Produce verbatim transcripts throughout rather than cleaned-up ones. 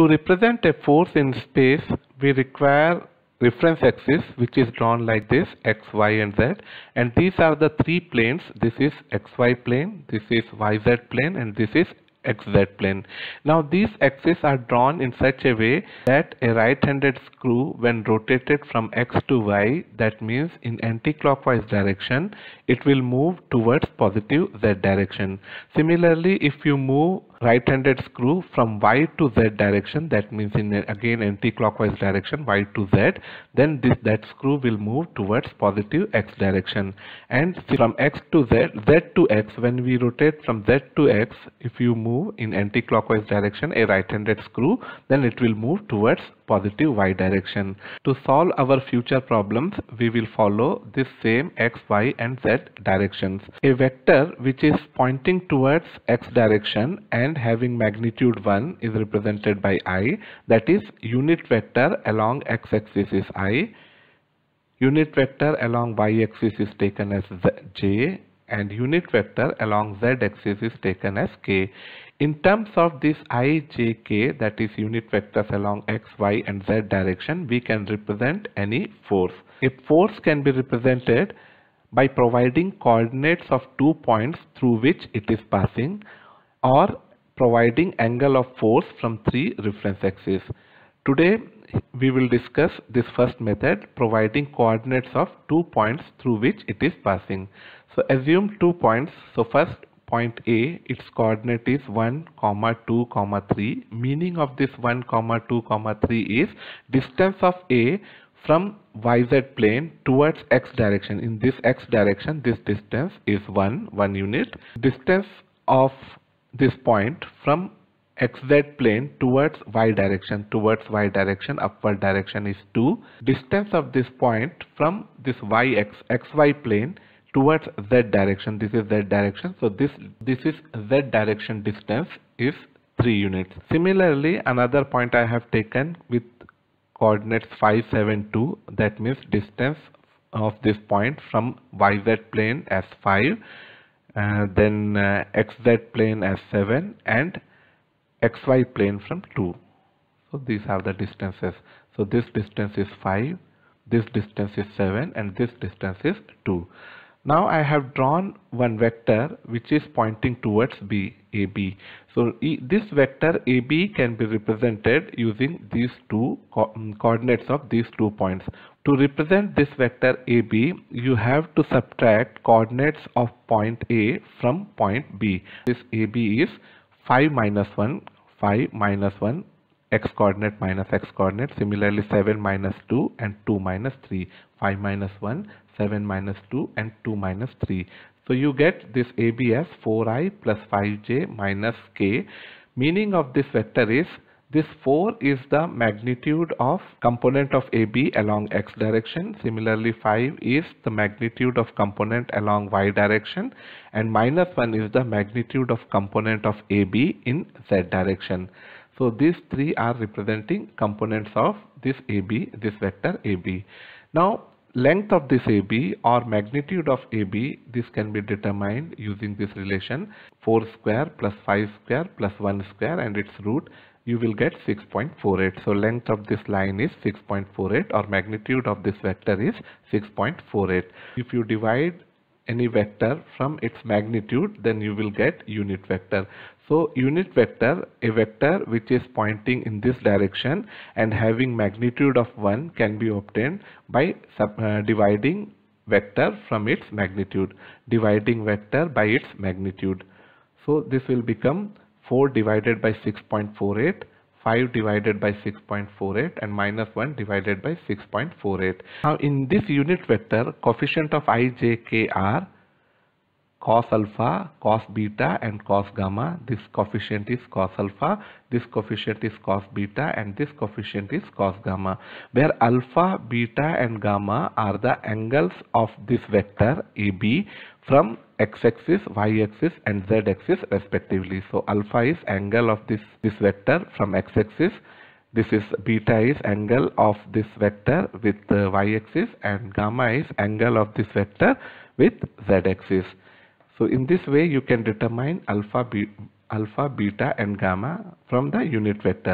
To represent a force in space, we require reference axis, which is drawn like this: x, y and z, and these are the three planes. This is xy plane, this is yz plane, and this is xz plane. Now these axes are drawn in such a way that a right-handed screw, when rotated from x to y, that means in anti-clockwise direction, it will move towards positive z direction. Similarly, if you move right-handed screw from y to z direction, that means in again anti-clockwise direction, y to z, then this that screw will move towards positive x direction. And from x to z, z to x, when we rotate from z to x, if you move in anti-clockwise direction a right-handed screw, then it will move towards positive y direction. To solve our future problems, we will follow this same x, y and z directions. A vector which is pointing towards x direction and having magnitude one is represented by I, that is unit vector along x-axis is I, unit vector along y-axis is taken as z, j, and unit vector along z-axis is taken as k. In terms of this I, j, k, that is unit vectors along x, y and z direction, we can represent any force. A force can be represented by providing coordinates of two points through which it is passing, or providing angle of force from three reference axes. Today we will discuss this first method, providing coordinates of two points through which it is passing. So assume two points. So first point A, its coordinate is one, two, three. Meaning of this one, two, three is distance of A from yz plane towards x direction. In this x direction, this distance is one, one unit. Distance of this point from xz plane towards y direction, towards y direction, upward direction is two. Distance of this point from this yx, xy plane towards z direction, this is z direction, so this this is z direction distance is three units. Similarly, another point I have taken with coordinates five, seven, two, that means distance of this point from yz plane as five, uh, then uh, xz plane as seven, and xy plane from two. So these are the distances. So this distance is five, this distance is seven, and this distance is two. Now I have drawn one vector which is pointing towards B, A B. So e, this vector A B can be represented using these two co coordinates of these two points. To represent this vector A B, you have to subtract coordinates of point A from point B. This A B is five minus one, five minus one, x coordinate minus x coordinate. Similarly, seven minus two and two minus three, five minus one, seven minus two and two minus three. So you get this A B as four i plus five j minus k. Meaning of this vector is this four is the magnitude of component of A B along x direction. Similarly, five is the magnitude of component along y direction, and minus one is the magnitude of component of A B in z direction. So these three are representing components of this A B, this vector A B. Now length of this A B or magnitude of A B, this can be determined using this relation four square plus five square plus one square and its root. You will get six point four eight. So length of this line is six point four eight, or magnitude of this vector is six point four eight. If you divide any vector from its magnitude, then you will get unit vector. So unit vector, a vector which is pointing in this direction and having magnitude of one, can be obtained by sub, uh, dividing vector from its magnitude, dividing vector by its magnitude. So this will become four divided by six point four eight, five divided by six point four eight, and minus one divided by six point four eight. Now in this unit vector, coefficient of I, j, k are cos alpha, cos beta and cos gamma. This coefficient is cos alpha, this coefficient is cos beta, and this coefficient is cos gamma, where alpha, beta and gamma are the angles of this vector A B from x-axis, y-axis and z-axis respectively. So alpha is angle of this, this vector from x-axis, this is beta is angle of this vector with the y-axis, and gamma is angle of this vector with z-axis. So in this way you can determine alpha, be alpha, beta and gamma from the unit vector.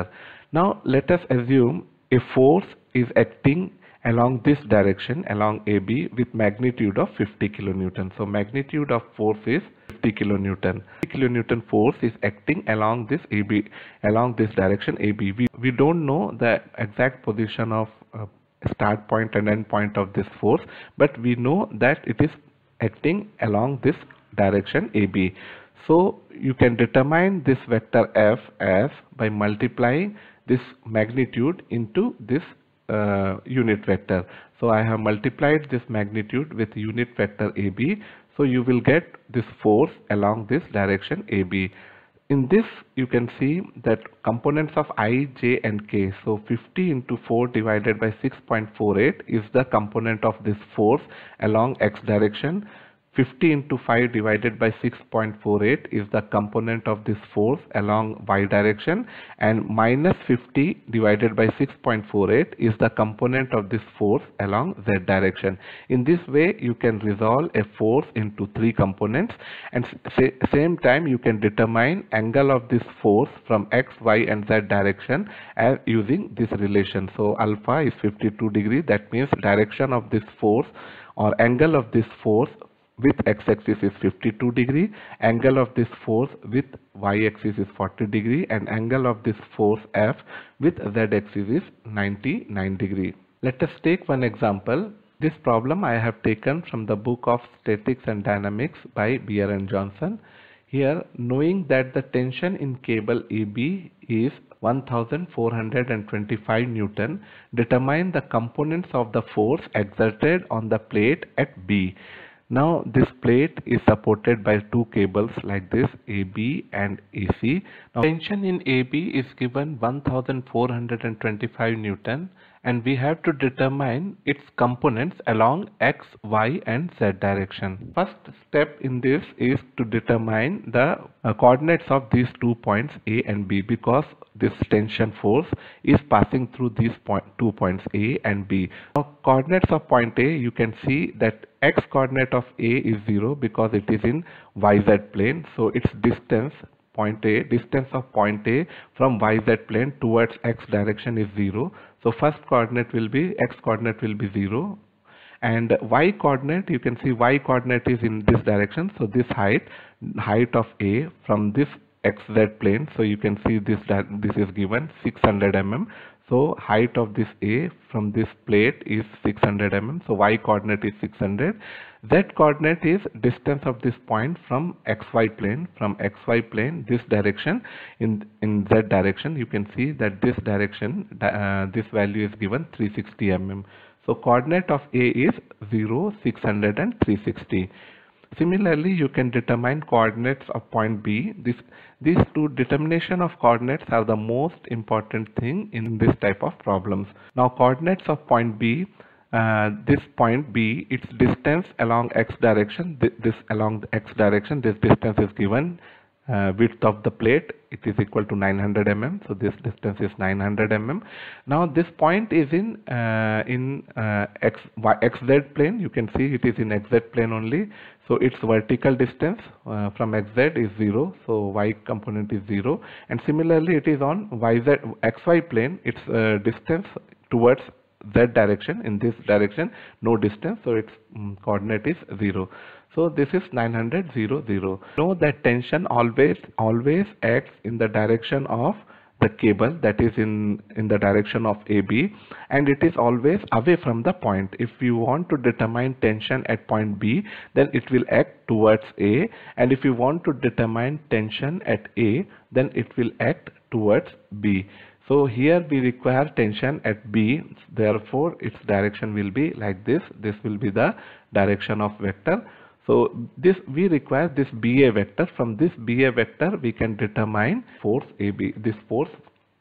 Now let us assume a force is acting along this direction, along A B, with magnitude of fifty kilonewton. So magnitude of force is fifty kilonewton. fifty kilonewton force is acting along this A B, along this direction A B. We, we don't know the exact position of uh, start point and end point of this force, but we know that it is acting along this direction A B. So you can determine this vector F as by multiplying this magnitude into this uh, unit vector. So I have multiplied this magnitude with unit vector A B. So you will get this force along this direction A B. In this you can see that components of I, J and K. So fifty into four divided by six point four eight is the component of this force along X direction. fifty into five divided by six point four eight is the component of this force along Y direction, and minus fifty divided by six point four eight is the component of this force along Z direction. In this way you can resolve a force into three components, and sa same time you can determine angle of this force from X, Y and Z direction as using this relation. So alpha is fifty-two degree, that means direction of this force or angle of this force with x-axis is fifty-two degree, angle of this force with y-axis is forty degree, and angle of this force F with z-axis is ninety-nine degree. Let us take one example. This problem I have taken from the book of Statics and Dynamics by Beer and Johnson. Here, knowing that the tension in cable A B is one thousand four hundred twenty-five Newton, determine the components of the force exerted on the plate at B. Now this plate is supported by two cables like this, A B and A C. Now tension in A B is given one thousand four hundred twenty-five Newton, and we have to determine its components along X, Y and Z direction. First step in this is to determine the uh, coordinates of these two points A and B, because this tension force is passing through these point, two points A and B. Now coordinates of point A, you can see that X coordinate of A is zero because it is in Y Z plane. So its distance point A, distance of point A from Y Z plane towards X direction is zero. So first coordinate will be, X coordinate will be zero, and Y coordinate, you can see Y coordinate is in this direction. So this height, height of A from this X Z plane, so you can see this, that this is given six hundred millimeters. So height of this A from this plate is six hundred millimeters. So Y coordinate is six hundred. Z coordinate is distance of this point from X Y plane, from X Y plane this direction, in in Z direction. You can see that this direction, uh, this value is given three hundred sixty millimeters. So coordinate of A is zero, six hundred and three hundred sixty. Similarly, you can determine coordinates of point B. This, these two determination of coordinates are the most important thing in this type of problems. Now coordinates of point B, uh, this point B, its distance along X direction, this, this along the X direction, this distance is given. Uh, width of the plate, it is equal to nine hundred millimeters. So this distance is nine hundred millimeters. Now this point is in uh, in uh, X, Y, X Z plane. You can see it is in X Z plane only. So its vertical distance uh, from X Z is zero. So Y component is zero. And similarly, it is on Y Z X Y plane. Its uh, distance towards Z direction, in this direction, no distance. So its um, coordinate is zero. So this is nine hundred, zero, zero. Know that tension always always acts in the direction of the cable, that is in in the direction of A B, and it is always away from the point. If you want to determine tension at point B, then it will act towards A, and if you want to determine tension at A, then it will act towards B. So here we require tension at B, therefore its direction will be like this. This will be the direction of vector. So this, we require this B A vector. From this B A vector we can determine force A B, this force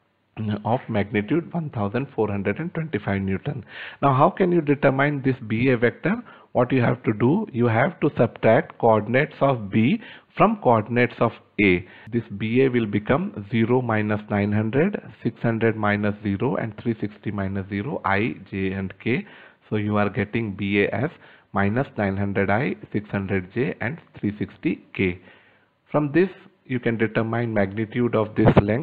of magnitude one thousand four hundred twenty-five Newton. Now how can you determine this B A vector? What you have to do, you have to subtract coordinates of B from coordinates of A. This B A will become zero minus nine hundred, six hundred minus zero and three hundred sixty minus zero, I, J and K. So you are getting B A as minus nine hundred I, six hundred J and three hundred sixty K. From this you can determine magnitude of this length.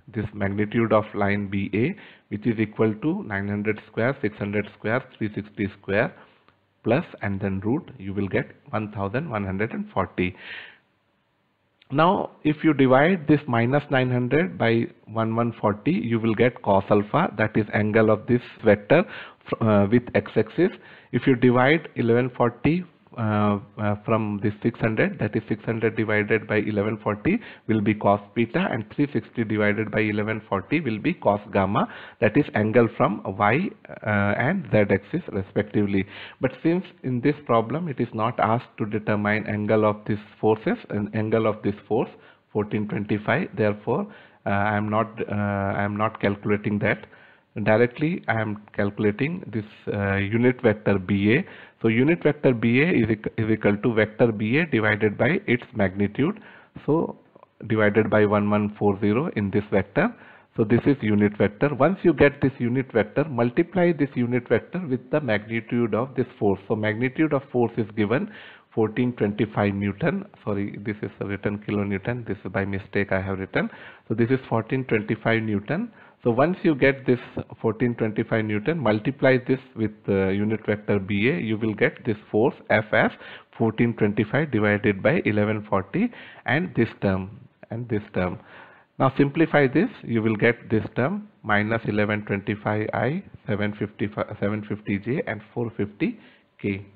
this magnitude of line B A, which is equal to nine hundred square, six hundred square, three hundred sixty square plus and then root, you will get one thousand one hundred forty. Now if you divide this minus nine hundred by one thousand one hundred forty, you will get cos alpha, that is angle of this vector uh, with x-axis. If you divide eleven forty uh, uh, from this six hundred, that is six hundred divided by eleven forty will be cos beta, and three hundred sixty divided by eleven forty will be cos gamma, that is angle from y uh, and z axis respectively. But since in this problem it is not asked to determine angle of these forces and angle of this force fourteen twenty-five, therefore uh, I am not uh, I am not calculating that. Directly I am calculating this uh, unit vector B A. So unit vector B A is, is equal to vector B A divided by its magnitude, so divided by one thousand one hundred forty in this vector. So this is unit vector. Once you get this unit vector, multiply this unit vector with the magnitude of this force. So magnitude of force is given fourteen twenty-five Newton. Sorry, this is written kilonewton. This is by mistake I have written. So this is fourteen twenty-five Newton. So once you get this fourteen twenty-five Newton, multiply this with the unit vector B A, you will get this force F as fourteen twenty-five divided by eleven forty and this term and this term. Now simplify this, you will get this term minus eleven twenty-five I, seven fifty J and four fifty K.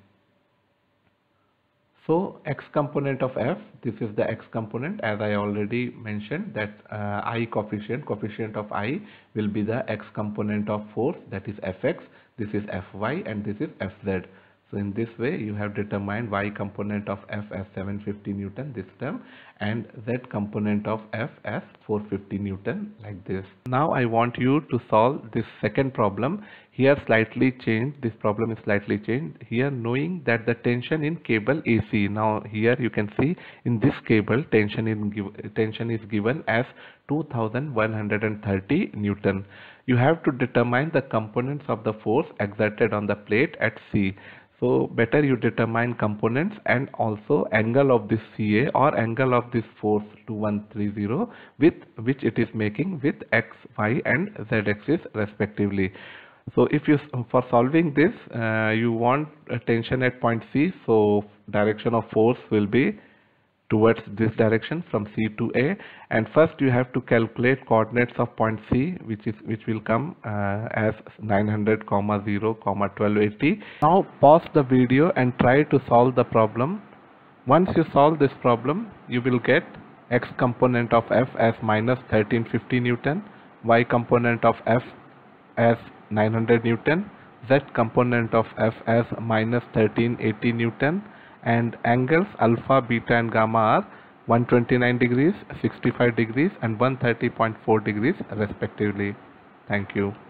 So x component of F, this is the x component, as I already mentioned that uh, I coefficient, coefficient of I will be the x component of force, that is Fx, this is Fy and this is Fz. So in this way you have determined y component of F as seven hundred fifty Newton, this term, and z component of F as four hundred fifty Newton, like this. Now I want you to solve this second problem. Here slightly changed, this problem is slightly changed. Here knowing that the tension in cable A C, now here you can see in this cable tension, in give, tension is given as two thousand one hundred thirty Newton. You have to determine the components of the force exerted on the plate at C. So better you determine components and also angle of this C A or angle of this force two one three zero with which it is making with x, y and z axis respectively. So if you for solving this uh, you want a tension at point C, so direction of force will be towards this direction from C to A, and first you have to calculate coordinates of point C, which is which will come uh, as nine hundred, zero, twelve eighty. Now pause the video and try to solve the problem. Once you solve this problem, you will get x component of F as minus thirteen fifty Newton, y component of F as nine hundred Newton, z component of F as minus thirteen eighty Newton, and angles alpha, beta and gamma are one hundred twenty-nine degrees, sixty-five degrees and one hundred thirty point four degrees respectively. Thank you.